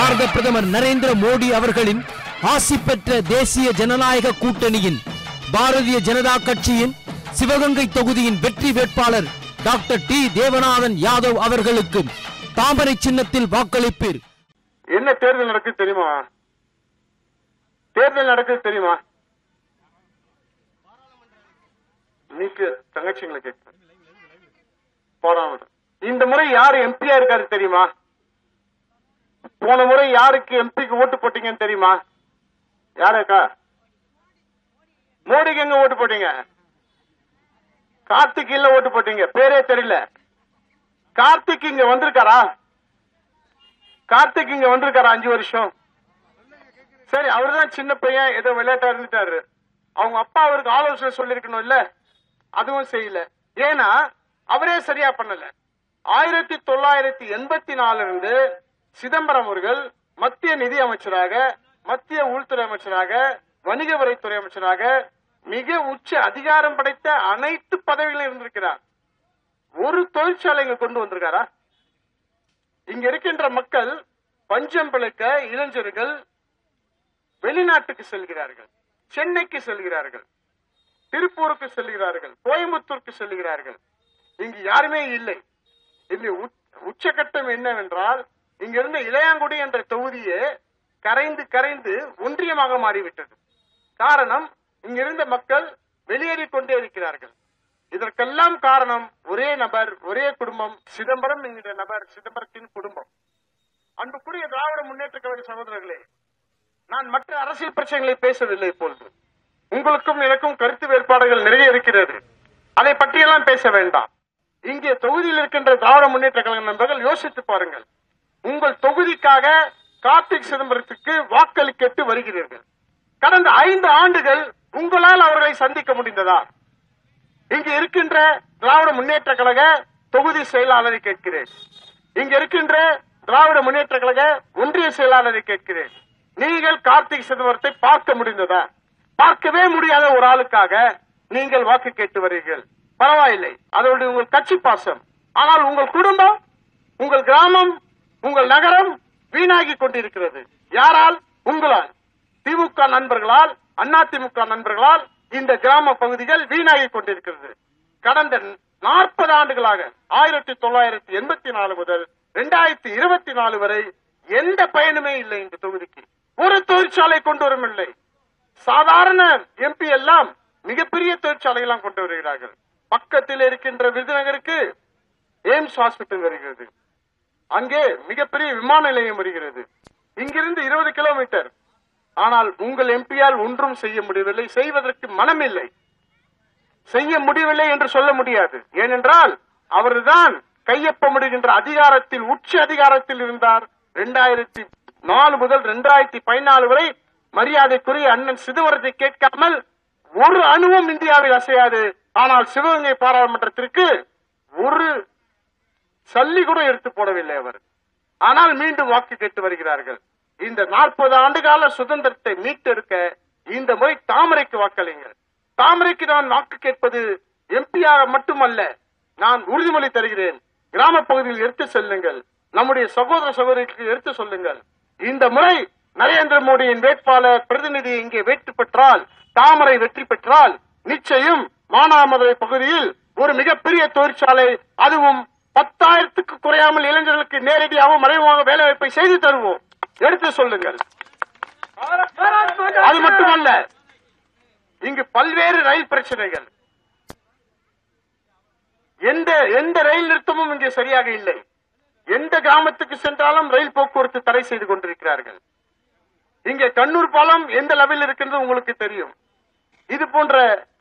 பாரத பிரதமர் நரேந்திர மோடி அவர்களின் ஆசி பெற்ற தேசிய ஜனநாயக கூட்டணியின் பாரதிய ஜனதா கட்சியின் சிவகங்கை தொகுதியின் வெற்றி வேட்பாளர் டாக்டர் டி தேவநாதன் யாதவ் அவர்களுக்கு தாமரை சின்னத்தில் வாக்களிப்பீர். என்ன தேர்தல் நடக்குது தெரியுமா? தேர்தல் நடக்குது தெரியுமா? நீக்கு தங்கச்சிங்களை கேட்க இந்த முறை யாரு எம்பியா இருக்காரு தெரியுமா? போன முறை யாருக்கு எம்பிக்கு ஓட்டு போட்டீங்கன்னு தெரியுமா? யாருக்கா? மோடிக்கு எங்க ஓட்டு போட்டீங்க? கார்த்திக் இல்ல ஓட்டு போட்டீங்க, பேரே தெரியல. கார்த்திக் இங்க வந்திருக்காரா? கார்த்திக் இங்க வந்திருக்காரா 5 வருஷம்? சரி, அவருதான் சின்ன பையன், ஏதோ விளையாட்டா இருந்துட்டாரு. அவங்க அப்பா அவருக்கு ஆலோசனை சொல்லிருக்கணும் இல்ல, அதுவும் செய்யல. ஏன்னா அவரே சரியா பண்ணல. 1984 இருந்து சிதம்பரம் அவர்கள் மத்திய நிதி அமைச்சராக, மத்திய உள்துறை அமைச்சராக, வணிக வரித்துறை அமைச்சராக மிக உச்ச அதிகாரம் படைத்த அனைத்து பதவிகளும் இருந்திருக்கிறார். ஒரு தொழிற்சாலை இங்க கொண்டு வந்திருக்காரா? இங்க இருக்கின்ற மக்கள் பஞ்சம் பிழைக்க இளைஞர்கள் வெளிநாட்டுக்கு செல்கிறார்கள், சென்னைக்கு செல்கிறார்கள், திருப்பூருக்கு செல்கிறார்கள், கோயம்புத்தூருக்கு செல்கிறார்கள். இங்கு யாருமே இல்லை. இங்கு உச்சகட்டம் என்னவென்றால், இங்கிருந்த இளையாங்குடி என்ற தொகுதியே கரைந்து கரைந்து ஒன்றியமாக மாறிவிட்டது. காரணம், இங்கிருந்த மக்கள் வெளியேறிக் கொண்டே இருக்கிறார்கள். இதற்கெல்லாம் காரணம் ஒரே நபர், ஒரே குடும்பம், சிதம்பரம் என்கிற நபர், சிதம்பரத்தின் குடும்பம். அன்புக்குரிய திராவிட முன்னேற்ற கழக சகோதரர்களே, நான் மற்ற அரசியல் பிரச்சனைகளை பேசவில்லை. இப்பொழுது உங்களுக்கும் எனக்கும் கருத்து வேறுபாடுகள் நிறைய இருக்கிறது, அதை பற்றியெல்லாம் பேச வேண்டாம். இங்கே தொகுதியில் இருக்கின்ற திராவிட முன்னேற்ற கழக நண்பர்கள் யோசித்து பாருங்கள். உங்கள் தொகுதிக்காக கார்த்திக் சிதம்பரத்துக்கு வாக்களித்து வருகிறீர்கள். கடந்த 5 ஆண்டுகள் உங்களால் அவர்களை சந்திக்க முடிந்ததா? இங்கு இருக்கின்ற திராவிட முன்னேற்ற கழக தொகுதி செயலாளரை கேட்கிறேன், இங்க இருக்கின்ற திராவிட முன்னேற்ற கழக ஒன்றிய செயலாளரை கேட்கிறேன். நீங்கள் கார்த்திக் சிதம்பரத்தை பார்க்க முடிந்ததா? பார்க்கவே முடியாத ஒரு ஆளுக்காக நீங்கள் வாக்கு கேட்டு வருகிறீர்கள். பரவாயில்லை, அதோடு உங்கள் கட்சி பாசம். ஆனால் உங்கள் குடும்பம், உங்கள் கிராமம், உங்கள் நகரம் வீணாகி கொண்டிருக்கிறது. யாரால்? உங்களால். திமுக நண்பர்களால், அதிமுக நண்பர்களால் இந்த கிராம பகுதிகள் வீணாகி கொண்டிருக்கிறது. கடந்த 40 ஆண்டுகளாக 1984 முதல் 2024 வரை எந்த பயனுமே இல்லை. இந்த தொகுதிக்கு ஒரு தொழிற்சாலை கொண்டு வரவில்லை. சாதாரண எம்பி எல்லாம் மிகப்பெரிய தொழிற்சாலை எல்லாம் கொண்டு வருகிறார்கள். பக்கத்தில் இருக்கின்ற விருதுநகருக்கு எய்ம்ஸ் ஹாஸ்பிட்டல் வருகிறது, அங்கே மிகப்பெரிய விமான நிலையம் வருகிறது, இங்கிருந்து 20 கிலோமீட்டர். ஆனால் உங்கள் எம்பியால் ஒன்றும் செய்ய முடியவில்லை, செய்வதற்கு மனம் இல்லை. செய்ய முடியவில்லை என்று சொல்ல முடியாது. ஏனென்றால் அவர்தான் கையொப்பமிடுகின்ற அதிகாரத்தில், உச்ச அதிகாரத்தில் இருந்தார். 2004 முதல் 2014 வரை மரியாதைக்குரிய அண்ணன் சிதம்பரத்தை கேட்காமல் ஒரு அணுவும் இந்தியாவில் அசையாது. ஆனால் சிவகங்கை பாராளுமன்றத்திற்கு ஒரு சல்லி கூட எடுத்து போடவில்லை அவர். ஆனால் மீண்டும் வாக்கு கேட்டு வருகிறார்கள். இந்த 40 ஆண்டு கால சுதந்திரத்தை மீட்டெடுக்க இந்த முறை தாமரைக்கு வாக்களிங்கள். தாமரைக்கு நான் வாக்கு கேட்பது எம்பியாக மட்டுமல்ல, நான் உறுதிமொழி தருகிறேன். கிராம பகுதியில் எடுத்து செல்லுங்கள், நம்முடைய சகோதர சகோதரிக்கு எடுத்து சொல்லுங்கள். இந்த முறை நரேந்திர மோடியின் வேட்பாளர் பிரதிநிதி இங்கே வெற்றி பெற்றால், தாமரை வெற்றி பெற்றால், நிச்சயம் மானாமதுரை பகுதியில் ஒரு மிகப்பெரிய தொழிற்சாலை, அதுவும் 10,000க்கு குறையாமல் இளைஞர்களுக்கு நேரடியாகவும் மறைமுகமாக வேலை வாய்ப்பை செய்து தருவோம். எடுத்து சொல்லுங்கள். அது மட்டுமல்ல, இங்கு பல்வேறு ரயில் பிரச்சனைகள், எந்த ரயில் நிறுத்தமும் இங்கே சரியாக இல்லை. எந்த கிராமத்துக்கு சென்றாலும் ரயில் போக்குவரத்து தடை செய்து கொண்டிருக்கிறார்கள். இங்கே கண்ணூர் பாலம் எந்த லெவலில் இருக்கின்றது உங்களுக்கு தெரியும். இது போன்ற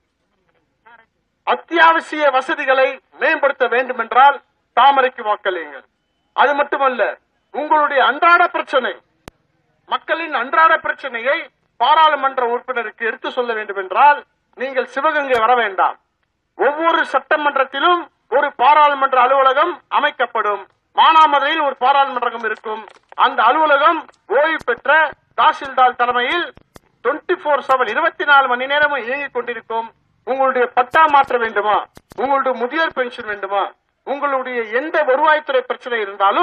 அத்தியாவசிய வசதிகளை மேம்படுத்த வேண்டும் என்றால் தாமரைக்கு வாக்களியுங்கள். அது மட்டுமல்ல, உங்களுடைய அன்றாட பிரச்சனை, மக்களின் அன்றாட பிரச்சனையை பாராளுமன்ற உறுப்பினருக்கு எடுத்து சொல்ல வேண்டும் என்றால் நீங்கள் சிவகங்கை வர வேண்டாம். ஒவ்வொரு சட்டமன்றத்திலும் ஒரு பாராளுமன்ற அலுவலகம் அமைக்கப்படும். மானாமதுரையில் ஒரு பாராளுமன்றம் இருக்கும். அந்த அலுவலகம் ஓய்வு பெற்ற தாசில்தார் தலைமையில் 24/7 24 மணி நேரமும் இயங்கிக் கொண்டிருக்கும். உங்களுடைய பட்டா மாற்ற வேண்டுமா, உங்களுடைய முதியோர் பென்ஷன் வேண்டுமா, உங்களுடைய எந்த வருவாய்த்துறை பிரச்சனை இருந்தாலும்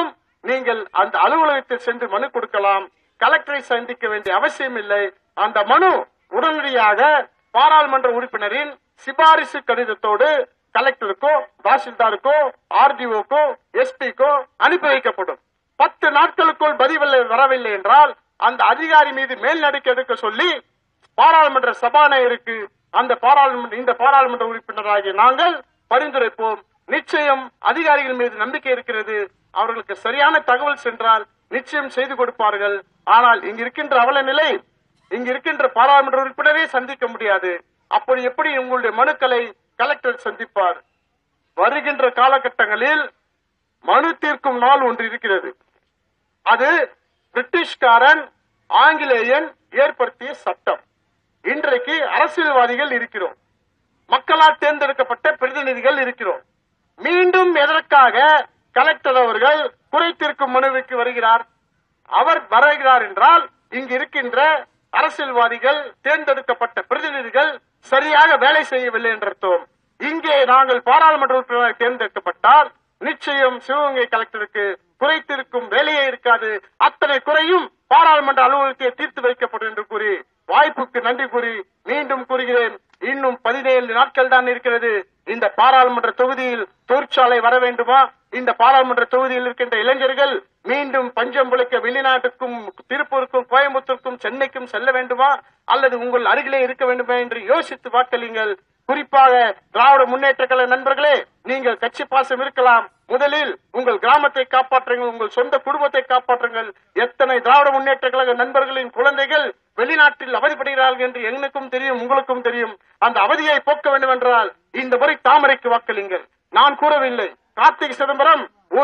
நீங்கள் அந்த அலுவலகத்தில் சென்று மனு கொடுக்கலாம். கலெக்டரை சந்திக்க வேண்டிய அவசியம் இல்லை. அந்த மனு உடனடியாக பாராளுமன்ற உறுப்பினரின் சிபாரிசு கடிதத்தோடு கலெக்டருக்கோ, தாசில்தாருக்கோ, ஆர்டிஓக்கோ, எஸ்பிக்கோ அனுப்பி வைக்கப்படும். 10 நாட்களுக்குள் பதில் வரவில்லை என்றால் அந்த அதிகாரி மீது மேல் நடவடிக்கை எடுக்க சொல்லி பாராளுமன்ற சபாநாயகருக்கு இந்த பாராளுமன்ற உறுப்பினராகிய நாங்கள் பரிந்துரைப்போம். நிச்சயம் அதிகாரிகள் மீது நம்பிக்கை இருக்கிறது. அவர்களுக்கு சரியான தகவல் சென்றால் நிச்சயம் செய்து கொடுப்பார்கள். ஆனால் இங்கு இருக்கின்ற அவல நிலை, இங்கு இருக்கின்ற பாராளுமன்ற உறுப்பினரே சந்திக்க முடியாது. அப்படி எப்படி உங்களுடைய மனுக்களை கலெக்டர் சந்திப்பார்? வருகின்ற காலகட்டங்களில் மனு தீர்க்கும் நாள் ஒன்று இருக்கிறது. அது பிரிட்டிஷ்காரன், ஆங்கிலேயன் ஏற்படுத்திய சட்டம். இன்றைக்கு அரசியல்வாதிகள் இருக்கிறோம், மக்களால் தேர்ந்தெடுக்கப்பட்ட பிரதிநிதிகள் இருக்கிறோம். மீண்டும் எதற்காக கலெக்டர் அவர்கள் குறை தீர்க்கும் மனுவுக்கு வருகிறார்? அவர் வருகிறார் என்றால் இங்கு இருக்கின்ற அரசியல்வாதிகள், தேர்ந்தெடுக்கப்பட்ட பிரதிநிதிகள் சரியாக வேலை செய்யவில்லை என்ற அர்த்தம். இங்கே நாங்கள் பாராளுமன்ற உறுப்பினராக தேர்ந்தெடுக்கப்பட்டால் நிச்சயம் சிவகங்கை கலெக்டருக்கு குறை தீர்க்கும் வேலையே இருக்காது. அத்தனை குறையும் பாராளுமன்ற அலுவலகத்தை தீர்த்து வைக்கப்படும் என்று கூறி வாய்ப்புக்கு நன்றி கூறி மீண்டும் கூறுகிறேன், இன்னும் 17 நாட்கள் தான் இருக்கிறது. இந்த பாராளுமன்ற தொகுதியில் தொழிற்சாலை வர வேண்டுமா? இந்த பாராளுமன்ற தொகுதியில் இருக்கின்ற இளைஞர்கள் மீண்டும் பஞ்சம் பிழைக்க வெளிநாட்டுக்கும், திருப்பூருக்கும், கோயம்புத்தூருக்கும், சென்னைக்கும் செல்ல வேண்டுமா? அல்லது உங்கள் அருகிலே இருக்க வேண்டுமா என்று யோசித்து வாக்களியுங்கள். குறிப்பாக திராவிட முன்னேற்ற கழக நண்பர்களே, நீங்கள் கட்சி பாசம் இருக்கலாம், முதலில் உங்கள் கிராமத்தை காப்பாற்றுங்கள், உங்கள் சொந்த குடும்பத்தை காப்பாற்றுங்கள். எத்தனை திராவிட முன்னேற்ற கழக நண்பர்களின் குழந்தைகள் வெளிநாட்டில் அவதிப்படுகிறார்கள் என்று எனக்கும் தெரியும், உங்களுக்கும் தெரியும். அந்த அவதியை போக்க வேண்டும் என்றால் இந்த முறை தாமரைக்கு வாக்களிங்கள். நான் கூறவில்லை. கார்த்திகை சிதம்பரம்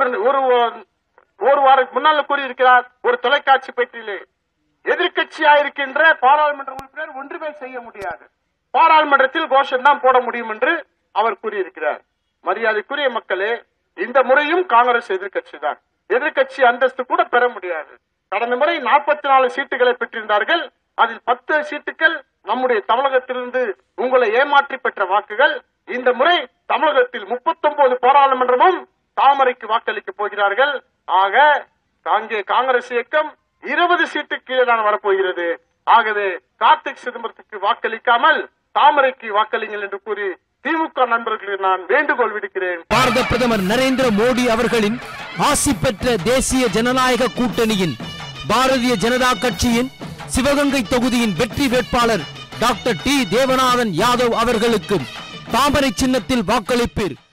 ஒரு வாரம் முன்னால் கூறியிருக்கிறார் ஒரு தொலைக்காட்சி பேட்டியிலே, எதிர்கட்சியாயிருக்கின்ற பாராளுமன்ற உறுப்பினர் ஒன்றுமே செய்ய முடியாது, பாராளுமன்றத்தில் கோஷம் தான் போட முடியும் என்று அவர் கூறியிருக்கிறார். மரியாதைக்குரிய மக்களே, இந்த முறையும் காங்கிரஸ் எதிர்கட்சி தான். எதிர்கட்சி அந்தஸ்து கூட பெற முடியாது. கடந்த முறை 44 சீட்டுகளை பெற்றிருந்தார்கள். அதில் 10 சீட்டுகள் நம்முடைய தமிழகத்திலிருந்து உங்களை ஏமாற்றி பெற்ற வாக்குகள். இந்த முறை தமிழகத்தில் 39 பாராளுமன்றமும் தாமரைக்கு வாக்களிக்க போகிறார்கள். ஆக அங்கே காங்கிரஸ் இயக்கம் 20 சீட்டுக்கு கீழே தான் வரப்போகிறது. ஆகவே கார்த்திக் சிதம்பரத்துக்கு வாக்களிக்காமல் தாமரைக்கு வாக்களிங்கள் என்று கூறி திமுக நண்பர்களுக்கு நான் வேண்டுகோள் விடுக்கிறேன். பாரத பிரதமர் நரேந்திர மோடி அவர்களின் ஆசி பெற்ற தேசிய ஜனநாயக கூட்டணியின் பாரதிய ஜனதா கட்சியின் சிவகங்கை தொகுதியின் வெற்றி வேட்பாளர் டாக்டர் டி. தேவநாதன் யாதவ் அவர்களுக்கு தாமரை சின்னத்தில் வாக்களிப்பீர்.